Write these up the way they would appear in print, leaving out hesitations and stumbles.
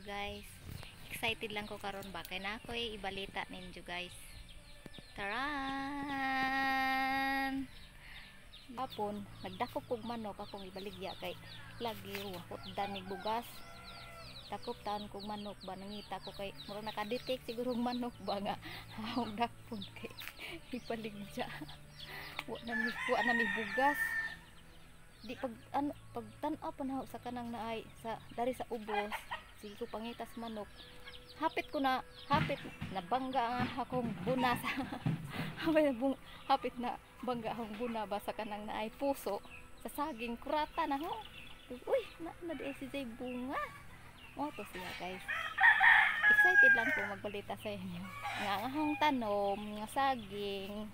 guys. Excited lang ko karon ba kay na ako'y ibalita ninyo guys. Taran! Hapon, nagdakop kog manok akong ibaligya kay lagi wakot danig bugas. Dakop taan kog manok ba nangita ko kay mura nakadetect siguro manok ba nga hawag dakpon kay ibaligya. Wa na mi bugas. Di pag ano pag tan-aw pa sa kanang naay sa dari sa ubos sige ko pangitas manok hapit na bangga ang akong buna sa hapit na bangga akong buna ba sa kanang naay puso sa saging kurata na ho uy na di si Jay bunga mo to siya guys. Excited lang ko magbalita sa inyo nga akong tanom nga saging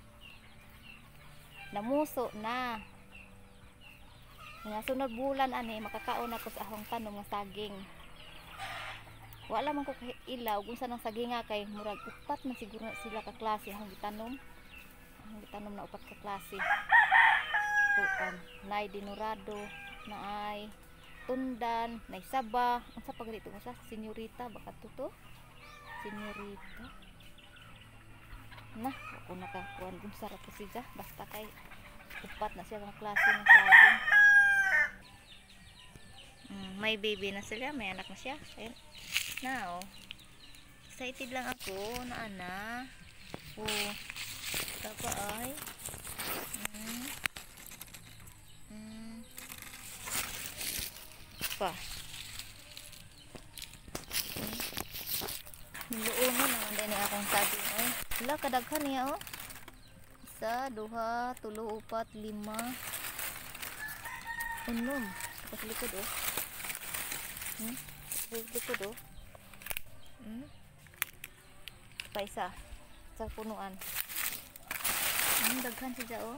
namuso na nga sunod bulan ani makakaon ako sa ahong tanom nga saging. Wala man ko kay ilaw kung saan ang saging nga kay murag upat man siguro na sila ka klase ahong gitanom. Ahong gitanom na upat ka klase. Tuan, naay dinurado, naay tundan, naay saba, unsa pa ganito sa senyorita baka to? Senyorita. Nah, ako nakakuan kung sarap ko siya basta kay upat na siya nga klase ng saging. May baby na sila, may anak na siya. Ayun. Now, excited lang ako na ana. Oh, tapa ay. Pa. Niluungan naman din akong saging ay. Wala kadaghan niya oh. 1, 2, 3, 4, 5. Unom. Sa likod oh. Sa likod oh. Paisa sa punuan. Daghan siya oh.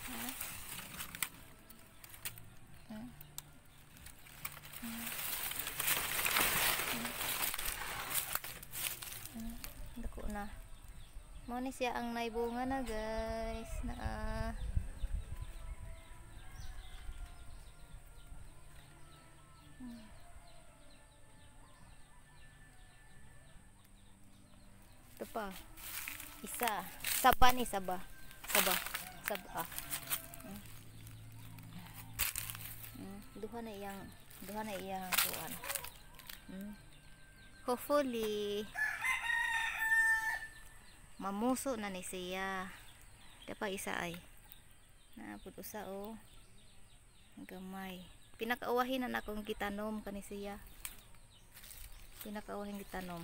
Dako na. Mo ni siya ang naibunga na guys. Na ito pa isa saba ni saba duha na iyang tuan hopefully mamuso na ni siya pa isa ay naapod usa o gamay pinakauwahin na akong gitanom kani siya pinakauwahin gitanom.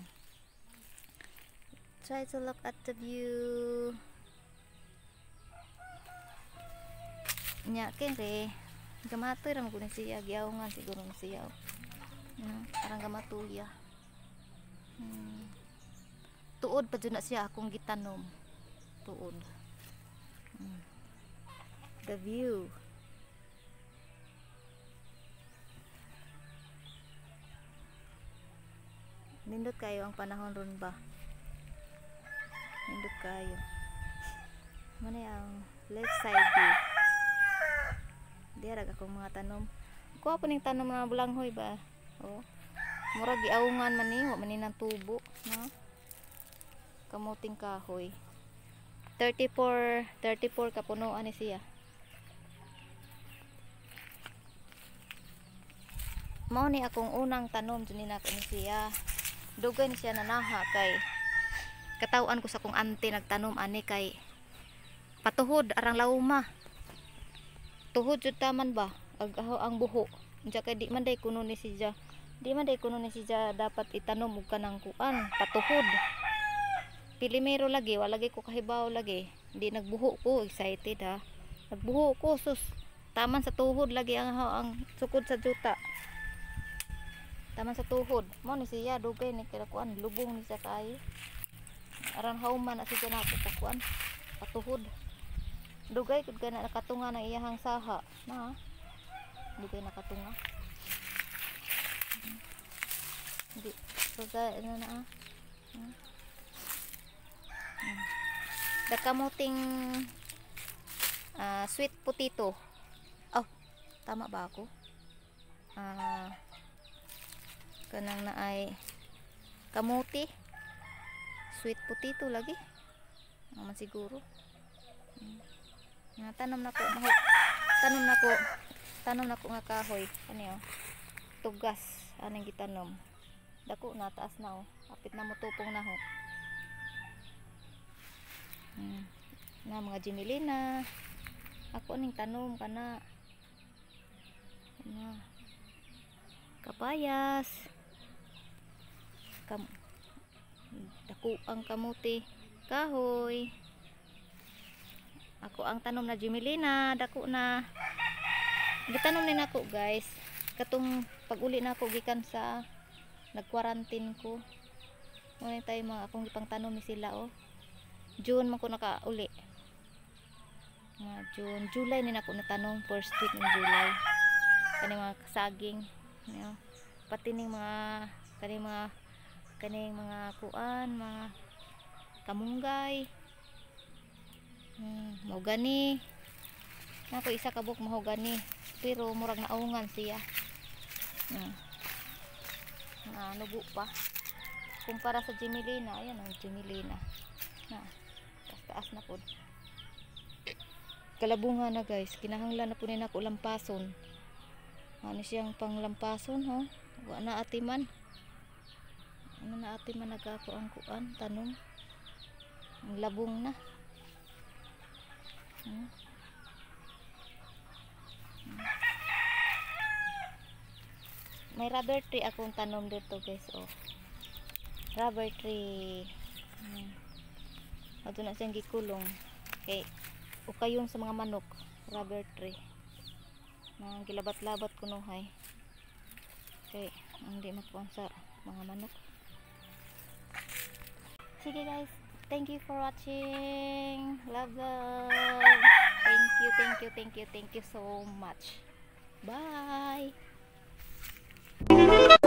Try to look at the view. Nya kere gamatoy ra mo ni siya giawngan siguro ni siya. Parang gamatulya. Tuod pa jud na siya akong gitanom. Tuod. The view. Nindot kayo ang panahon ron ba? Nindot kayo. Mana ang left side view. Diarag akong mga tanom. Kuha po ning tanom na bulanghoy ba? Oh. Murag giawngan man ni, wa man ni nang tubo, no? Kamuting kahoy. 34 ka punuan ni siya. Mao ni akong unang tanom dun ni nako ni siya. Dugay ni siya nanaha kay katawan ko sa kong ante nagtanom ani kay patuhod arang lauma tuhod jud taman ba agaw ang buho unya kay di man day kuno ni siya dapat itanom og kanang kuan patuhod pilimero lagi wala lagi ko kahibaw lagi di nagbuho ko excited ha nagbuho ko sus taman sa tuhod lagi ang sukod sa juta taman sa tuhod mo ni siya dugay ni kay kuan lubong ni siya kay aran hauman na siya napukuan patuhod dugay kung gana nakatunga ng iyahang saha na dugay nakatunga hindi dugay na dakamuting sweet potato oh tama ba ako kanang naay kamuti, sweet potato lagi naman siguro. Tanom na ko nga kahoy ano tugas aning gitanom dako na taas na apit na mo tupong na ho. Na mga Jimelina ako ning tanom kana na kapayas dako ang kamuti kahoy. Ako ang tanom na Jimelina dako na gitanom din ako guys katong pag-uli na ako gikan sa nag-quarantine ko muna tayo mga akong ipang tanom ni sila June man ko naka-uli June, July din ako natanom first week ng July kani mga saging pati ning mga kaning mga kuan mga kamunggay mahogani ako isa kabuk mahogani pero murag naungan siya nubo pa kumpara sa Jimelina. Ayan ang Jimelina taas na po kalabunga na guys kinahanglan na po nina ko lampason ano siyang panglampason wa na atiman nagako ang kuan tanom ang labong na may rubber tree akong tanom dito guys rubber tree ato na siyang gikulong kay ukayon sa mga manok rubber tree na gilabat-labat kunuhay kay hindi makuha sa mga manok. Sige guys, thank you for watching. Love. Thank you so much. Bye.